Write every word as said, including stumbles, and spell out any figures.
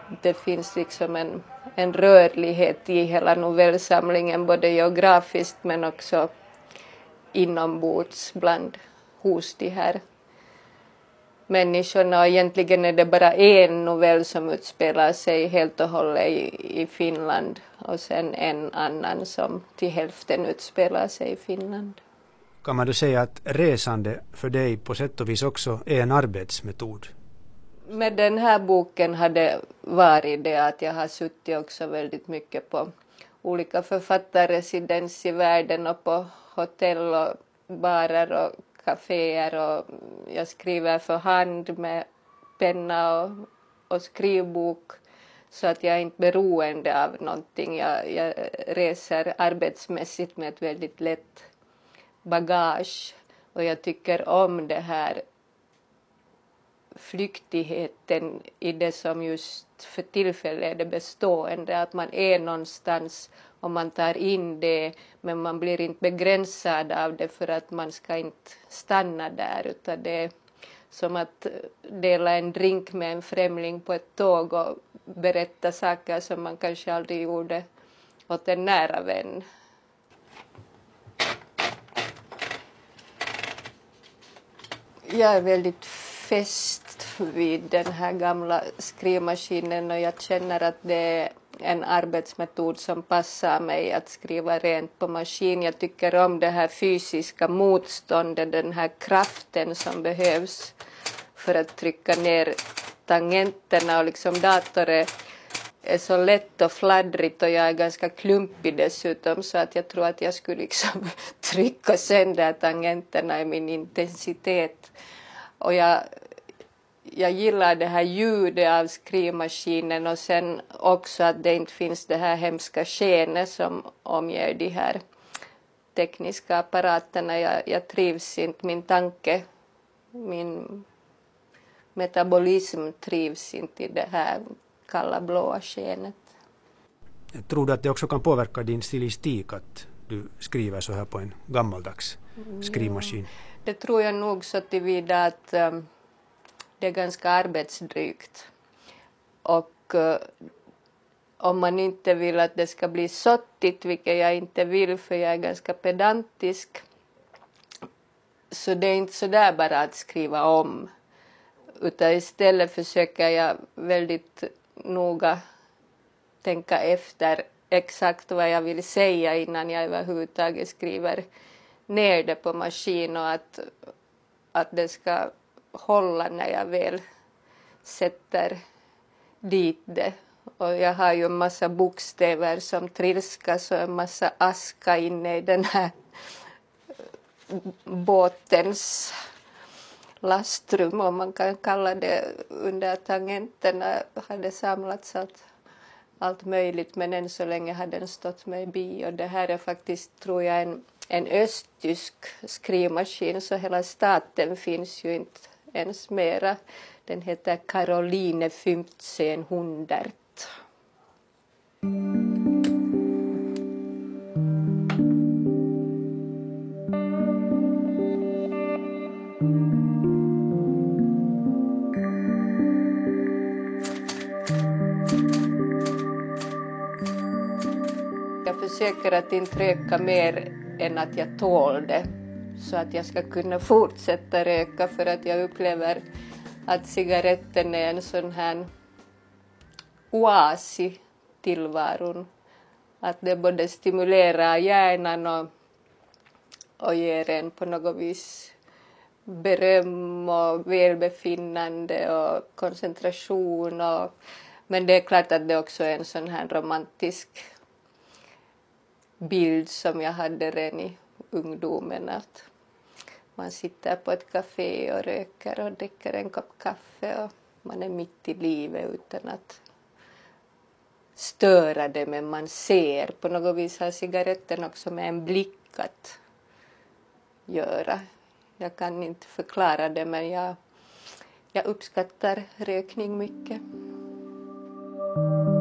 det finns liksom en, en rörlighet i hela novellsamlingen, både geografiskt men också inombords bland hos de här människorna. Och egentligen är det bara en novell som utspelar sig helt och hållet i, i Finland och sen en annan som till hälften utspelar sig i Finland. Kan man då säga att resande för dig på sätt och vis också är en arbetsmetod? Med den här boken har det varit det att jag har suttit också väldigt mycket på olika författarresidens i världen och på hotell och barer och kaféer, och jag skriver för hand med penna och, och skrivbok, så att jag är inte beroende av någonting. Jag, jag reser arbetsmässigt med ett väldigt lätt bagage, och jag tycker om det här flyktigheten i det som just för tillfället är det bestående, att man är någonstans och man tar in det, men man blir inte begränsad av det för att man ska inte stanna där, utan det är som att dela en drink med en främling på ett tåg och berätta saker som man kanske aldrig gjorde åt en nära vän. Jag är väldigt fäst vid den här gamla skrivmaskinen, och jag känner att det är en arbetsmetod som passar mig att skriva rent på maskin. Jag tycker om det här fysiska motståndet, den här kraften som behövs för att trycka ner tangenterna, och liksom datorn är så lätt och fladdrigt och jag är ganska klumpig dessutom, så att jag tror att jag skulle liksom trycka sönder tangenterna i min intensitet. Och jag, jag gillar det här ljudet av skrivmaskinen, och sen också att det inte finns det här hemska skenet som omger de här tekniska apparaterna. Jag, jag trivs inte, min tanke, min metabolism trivs inte i det här kalla blåa skenet. Tror du att det också kan påverka din stilistik att du skriver så här på en gammaldags skrivmaskin? Mm. Det tror jag nog så tillvida att um, det är ganska arbetsdrygt. Och uh, om man inte vill att det ska bli sottigt, vilket jag inte vill för jag är ganska pedantisk, så det är inte så där bara att skriva om. Utan istället försöker jag väldigt noga tänka efter exakt vad jag vill säga innan jag överhuvudtaget skriver ner det på maskin, och att, att det ska hålla när jag väl sätter dit det. Och jag har ju en massa bokstäver som trilskas och en massa aska inne i den här båtens lastrum, om man kan kalla det. Under tangenterna hade samlats allt, allt möjligt, men än så länge hade den stått mig bi. Och det här är faktiskt, tror jag, en, en östtysk skrivmaskin, så hela staten finns ju inte ens mera. Den heter Caroline femtonhundra. Jag försöker att inte röka mer än att jag tål det, så att jag ska kunna fortsätta röka, för att jag upplever att cigaretten är en sån här oas i tillvaron. Att det både stimulerar hjärnan och, och ger en på något vis beröm och välbefinnande och koncentration. Och, men det är klart att det också är en sån här romantisk bild som jag hade redan i ungdomen, att man sitter på ett café och röker och dricker en kopp kaffe och man är mitt i livet utan att störa det, men man ser. På något vis har cigaretten också med en blick att göra. Jag kan inte förklara det, men jag, jag uppskattar rökning mycket.